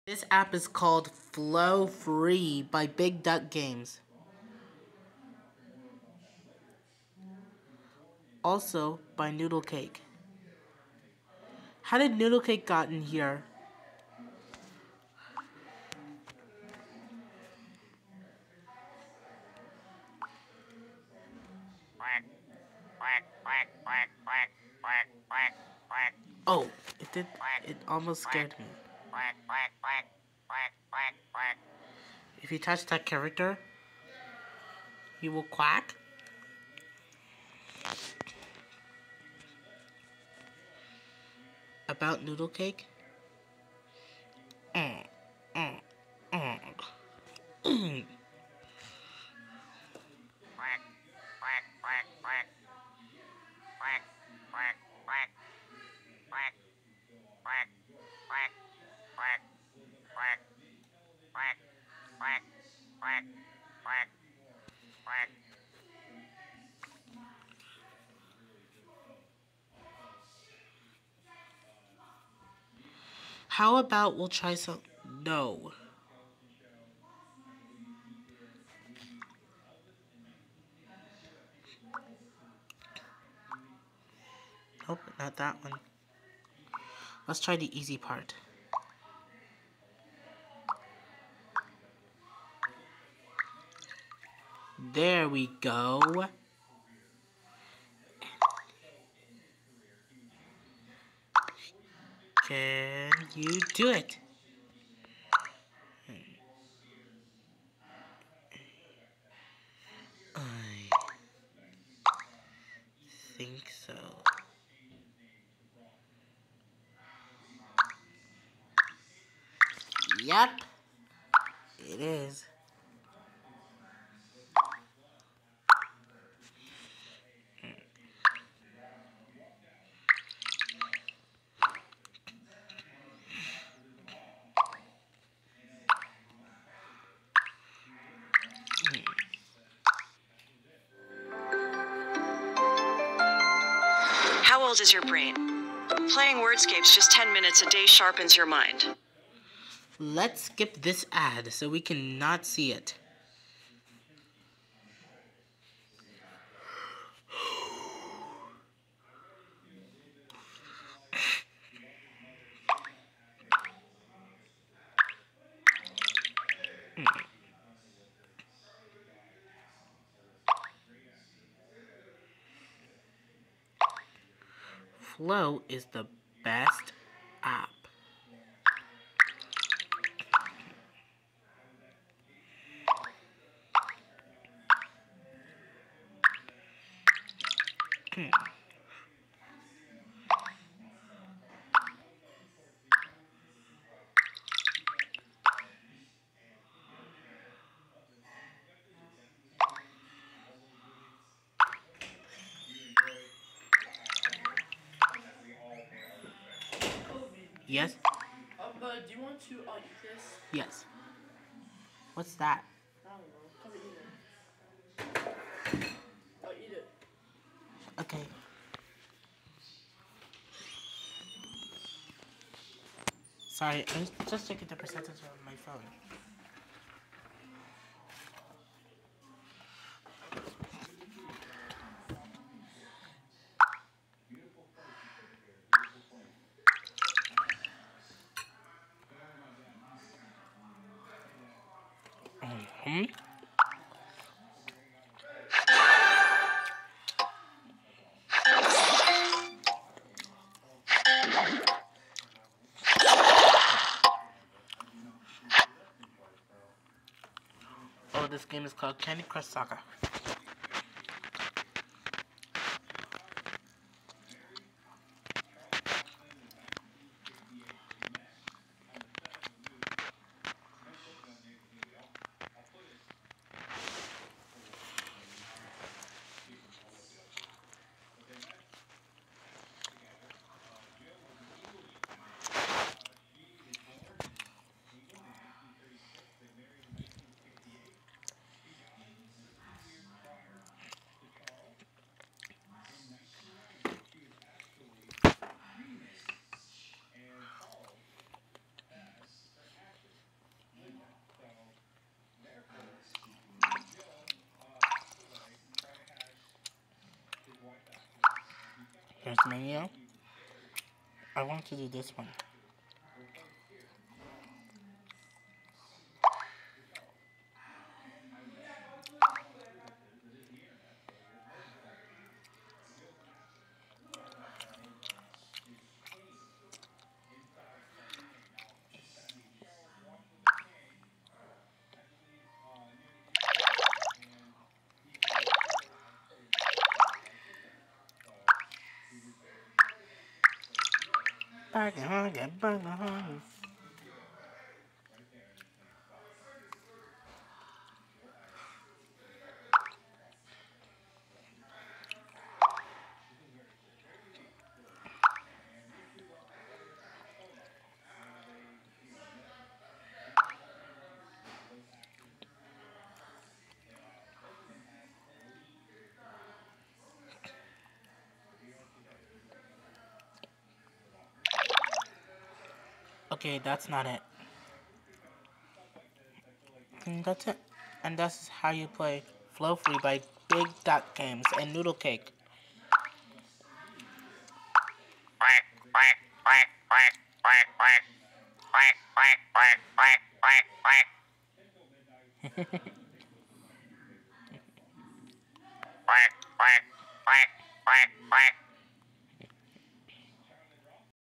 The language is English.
This app is called Flow Free by Big Duck Games. Also by Noodle Cake. How did Noodle Cake got in here? Oh, it did. It almost scared me. If you touch that character, he will quack. About Noodle Cake? Mm, mm, mm. How about we'll try some... No. Nope, not that one. Let's try the easy part. There we go. Can you do it? I think so. Yep, it is. How old is your brain? Playing Wordscapes just 10 minutes a day sharpens your mind. Let's skip this ad so we cannot see it. Flow is the best app. Yes? Do you want to eat this? Yes. What's that? I don't know. Come eat it. I'll eat it. Okay. Sorry, I was just checking the percentage on my phone. Oh, this game is called Candy Crush Saga. menu. I want to do this one. Okay, that's not it. And that's it. And that's how you play Flow Free by Big Dot Games and Noodle Cake.